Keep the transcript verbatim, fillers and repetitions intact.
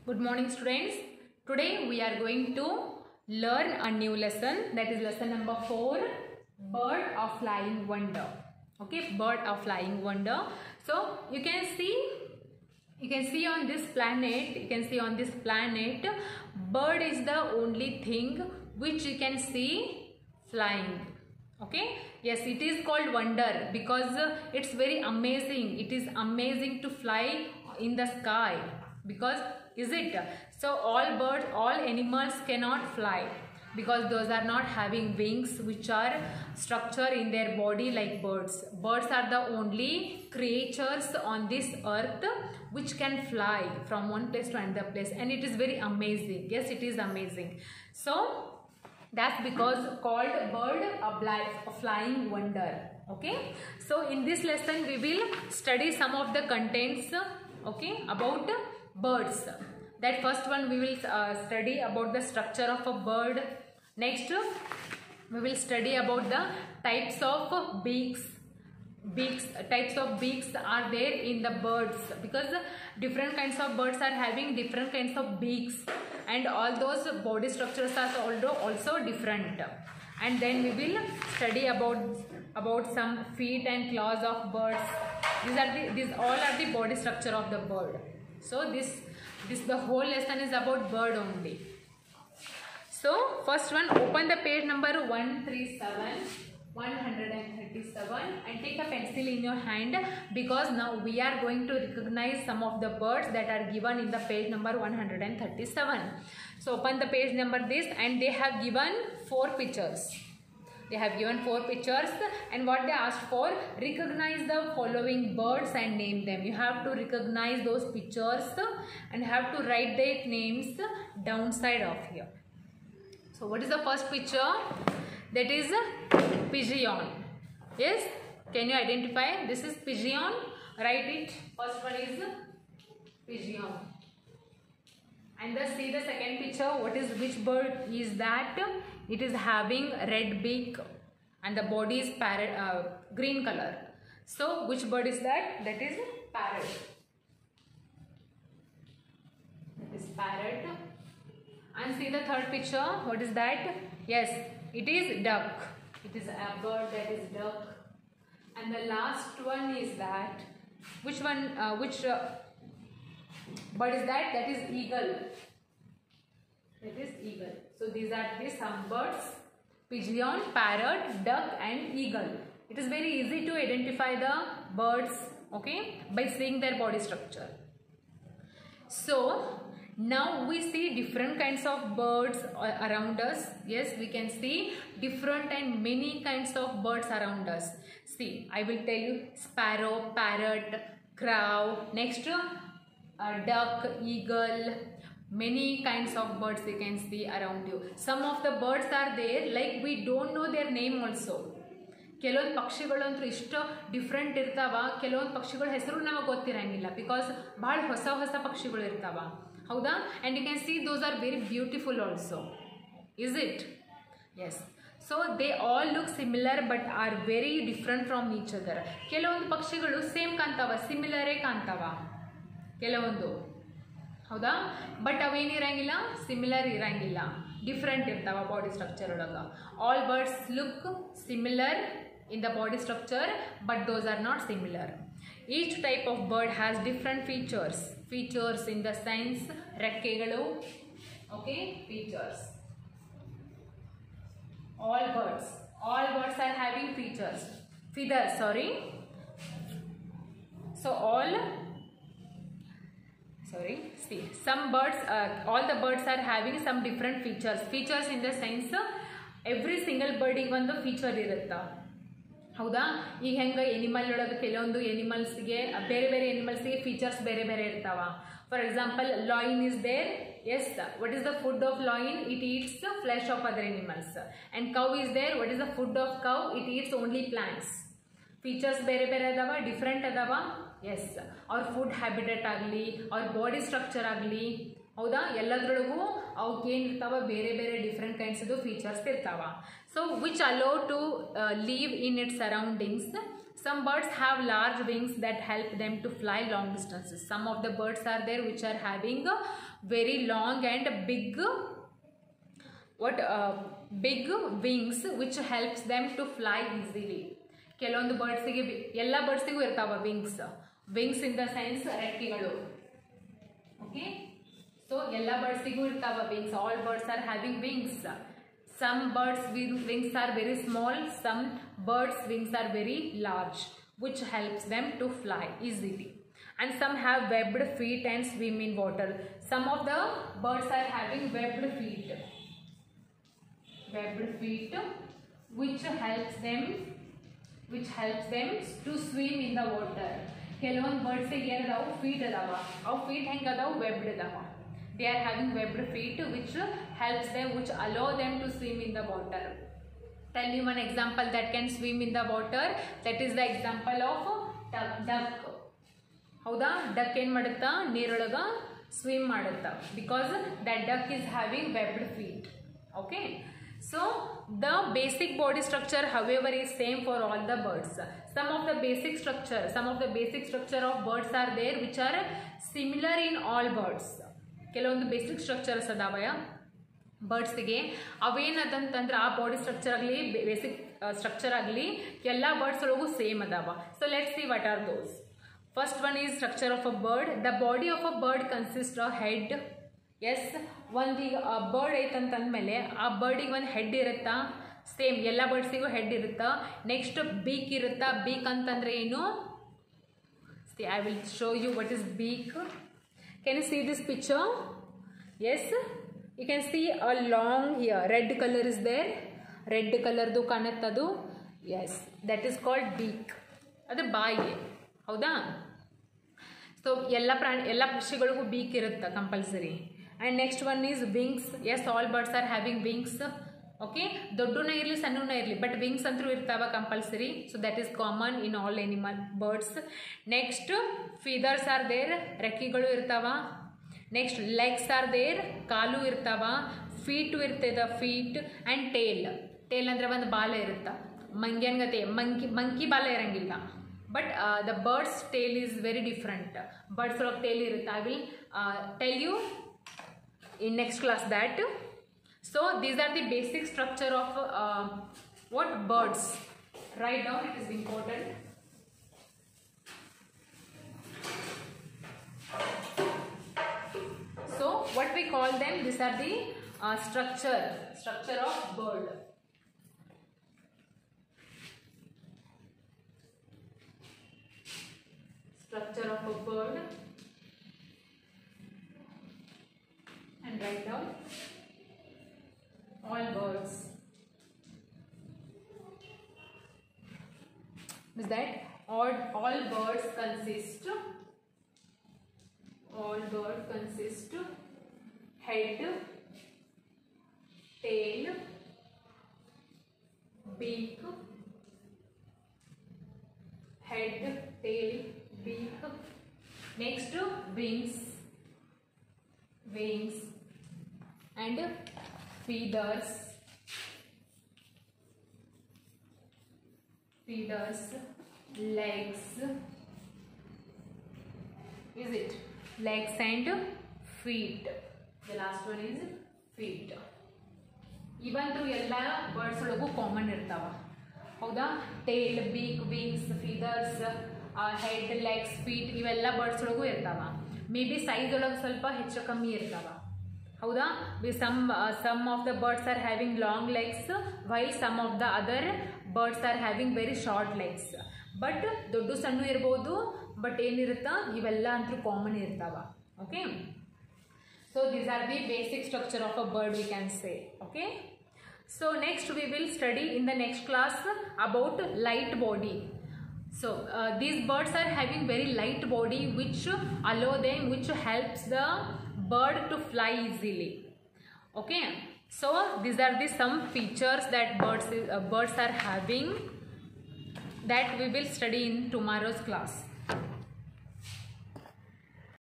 Good morning students. Today we are going to learn a new lesson, that is lesson number four, bird of flying wonder. Okay, bird of flying wonder. So you can see you can see on this planet, you can see on this planet, bird is the only thing which you can see flying. Okay, yes, it is called wonder because it's very amazing. It is amazing to fly in the sky because is it? So all birds, all animals cannot fly because those are not having wings which are structure in their body like birds. Birds are the only creatures on this earth which can fly from one place to another place, and it is very amazing. Yes, it is amazing. So that's because called bird of flying wonder. Okay, so in this lesson we will study some of the contents, okay, about birds. That first one we will uh, study about the structure of a bird. Next we will study about the types of beaks. Beaks, types of beaks are there in the birds because different kinds of birds are having different kinds of beaks, and all those body structures are also also different. And then we will study about about some feet and claws of birds. These are the these all are the body structure of the bird. So this this the whole lesson is about bird only. So first one, open the page number one thirty-seven, one thirty-seven and take a pencil in your hand because now we are going to recognize some of the birds that are given in the page number one thirty-seven. So open the page number this, and they have given four pictures. They have given four pictures, and what they asked for, recognize the following birds and name them. You have to recognize those pictures and have to write their names downside of here. So what is the first picture? That is pigeon. Yes, can you identify? This is pigeon. Write it. First one is pigeon. And then see the second picture. What is, which bird is that? It is having red beak and the body is parrot, uh, green color. So which bird is that? That is parrot. That is parrot. And see the third picture. What is that? Yes, it is duck. It is a bird that is duck. And the last one is that. Which one? Uh, which uh, bird is that? That is eagle. That is eagle. So these are the some birds: pigeon, parrot, duck, and eagle. It is very easy to identify the birds, okay, by seeing their body structure. So now we see different kinds of birds around us. Yes, we can see different and many kinds of birds around us. See, I will tell you: sparrow, parrot, crow, next uh, duck, eagle. Many kinds of birds you can see around you. Some of the birds are there, like we don't know their name also. ಕೆಲವೊಂದು ಪಕ್ಷಿಗಳಂತೂ ಇಷ್ಟು different ಇರ್ತಾವ, ಕೆಲವೊಂದು ಪಕ್ಷಿಗಳ ಹೆಸರು ನಮಗೆ ಗೊತ್ತಿರಂಗಿಲ್ಲ because ಭಾಳ ಹೊಸ ಹೊಸ ಪಕ್ಷಿಗಳು ಇರ್ತಾವ, ಹೌದಾ? And you can see those are very beautiful also. Is it? Yes. So they all look similar but are very different from each other. ಕೆಲವೊಂದು ಪಕ್ಷಿಗಳು ಸೇಮ್ ಕಾಣ್ತಾವ, ಸಿಮಿಲರೇ ಕಾಣ್ತಾವ ಕೆಲವೊಂದು, ಹೌದಾ? ಬಟ್ ಅವೇನಿರಂಗಿಲ್ಲ, ಸಿಮಿಲರ್ ಇರಂಗಿಲ್ಲ, ಡಿಫ್ರೆಂಟ್ ಇರ್ತಾವ ಬಾಡಿ ಸ್ಟ್ರಕ್ಚರ್ ಒಳಗೆ. All birds look similar in the body structure, but those are not similar. Each type of bird has different features. Features in the sense rekkegalu, okay, features. All birds, all birds are having features. Feathers, sorry. So all, sorry, see, some birds, uh, all the birds are having some different features. Features in the sense, every single bird ಗೆ ಒಂದು feature ಇರುತ್ತಾ, ಹೌದಾ? ಈಗ ಹೆಂಗೆ animal ಒಳಗೆ ಕೆಲವೊಂದು ಎನಿಮಲ್ಸ್ಗೆ ಬೇರೆ ಬೇರೆ ಎನಿಮಲ್ಸ್ಗೆ ಫೀಚರ್ಸ್ ಬೇರೆ ಬೇರೆ ಇರ್ತಾವ. For example, lion is there. Yes, what is the food of lion? It eats the flesh of other animals. And cow is there. What is the food of cow? It eats only plants. Features ಬೇರೆ ಬೇರೆ ಅದಾವ, different ಅದಾವ. S, ಅವ್ರ food habitat ಆಗಲಿ, ಅವ್ರ body structure ಆಗಲಿ, ಹೌದಾ, ಎಲ್ಲದ್ರೊಳಗೂ ಅವಕ್ಕೆ ಏನಿರ್ತಾವ, ಬೇರೆ ಬೇರೆ ಡಿಫ್ರೆಂಟ್ ಕೈಂಡ್ಸ್ದು ಫೀಚರ್ಸ್ ಇರ್ತಾವ. So which allow to live in its surroundings. Some birds have large wings that help them to fly long distances. Some of the birds are there which are having very long and big what uh, big wings which helps them to fly easily. ಕೆಲವೊಂದು ಬರ್ಡ್ಸಿಗೆ ಎಲ್ಲ ಬರ್ಡ್ಸಿಗೂ ಇರ್ತಾವ wings. Wings in the sense ರೆಕ್ಕೆಗಳು. Okay, so ಎಲ್ಲ ಬರ್ಡ್ಸಿಗೂ ಇರ್ತಾವ wings. All birds are having wings. Some birds wings are very small, some birds wings are very large, which helps them to fly easily. And some have webbed feet and swim in water. Some of the birds are having webbed feet. Webbed feet which helps them which helps them to swim in the water. ಕೆಲವೊಂದು birds ಏನದಾವು feet ಅದಾವ. ಅವು feet ಹೆಂಗೆ ಅದಾವು? Webbed ಅದಾವ. They are having webbed feet which helps them, which allow them to swim in the water. Tell me one example that can swim in the water. That is the example of duck. ಹೌದಾ? Duck ಏನು ಮಾಡುತ್ತಾ? ನೀರೊಳಗ swim ಮಾಡುತ್ತಾ. Because that duck is having webbed feet. Okay. So the basic body structure however is same for all the birds. Some of the basic structure, some of the basic structure of birds are there which are similar in all birds. ಕೆಲವೊಂದು basic structures ಅದಾವಯ ಬರ್ಡ್ಸ್ಗೆ. ಅವೇನದಂತಂದ್ರೆ ಆ body structure ಆಗಲಿ basic structure ಆಗಲಿ ಎಲ್ಲ birds ಒಳಗೂ same ಅದಾವ. So let's see what are those. First one is structure of a bird. The body of a bird consist of head. Yes, ಒಂದು ಈಗ ಬರ್ಡ್ ಐತಂತಂದಮೇಲೆ ಆ ಬರ್ಡಿಗೆ ಒಂದು ಹೆಡ್ ಇರುತ್ತಾ? ಸೇಮ್ ಎಲ್ಲ ಬರ್ಡ್ಸಿಗೂ ಹೆಡ್ ಇರುತ್ತಾ. ನೆಕ್ಸ್ಟ್ ಬೀಕ್ ಇರುತ್ತಾ. ಬೀಕ್ ಅಂತಂದ್ರೆ ಏನು? See I will show you what is beak. Can you see this picture? Yes, you can see a long here. Red color is there. Red color do kanattadu. Yes, that is called beak. Adu bayi. Hauda? So ella prani ella ಪಕ್ಷಿಗಳಿಗೂ beak ಇರುತ್ತೆ compulsory. And next one is wings. Yes, all birds are having wings. Okay, ದೊಡ್ಡನ ಇರಲಿ ಸಣ್ಣನ ಇರಲಿ but wings ಅಂತೂ ಇರ್ತಾವ compulsory. So that is common in all animal birds. Next feathers are there. ರೆಕ್ಕೆಗಳು ಇರ್ತಾವ. Next legs are there. ಕಾಲು ಇರ್ತಾವ. ಫೀಟು ಇರ್ತದ. Feet and tail. ಟೇಲ್ ಅಂದರೆ ಒಂದು ಬಾಲ ಇರುತ್ತಾ. ಮಂಗ್ಯನ್ಗತೆ ಮಂಕಿ ಮಂಕಿ ಬಾಲ ಇರಂಗಿಲ್ಲ. But the birds tail is very different. Birds ಒಳಗೆ ಟೇಲ್ ಇರುತ್ತೆ. I will tell you in next class that. So these are the basic structure of uh, what birds. Write down, it is important. So what we call them? These are the uh, structure structure of bird. Structure of a bird. And write down. All birds. Is that all, all birds consist all birds consist head, tail, beak, head, tail, beak. Next wings, wings and feathers, feathers, legs, is it? Legs and feet. The last one is feet. Even though ಎಲ್ಲ birds ಒಳಗೂ common ಇರ್ತಾವ. ಹೌದಾ? Tail, beak, wings, feathers, head, legs, feet ಇವೆಲ್ಲ birds ಒಳಗೂ ಇರ್ತಾವ. May be size ಒಳಗೆ ಸ್ವಲ್ಪ ಹೆಚ್ಚು ಕಮ್ಮಿ ಇರ್ತಾವ. ಹೌದಾ? some uh, some of the birds are having long legs while some of the other birds are having very short legs. But ದೊಡ್ಡ ಸಣ್ಣ ಇರ್ಬೋದು. ಬಟ್ ಏನಿರುತ್ತಾ ಇವೆಲ್ಲ ಅಂತೂ ಕಾಮನ್ ಇರ್ತಾವ. Okay, so these are the basic structure of a bird we can say. Okay, so next we will study in the next class about light body. So uh, these birds are having very light body which allow them, which helps the bird to fly easily. Okay, so these are the some features that birds uh, birds are having that we will study in tomorrow's class.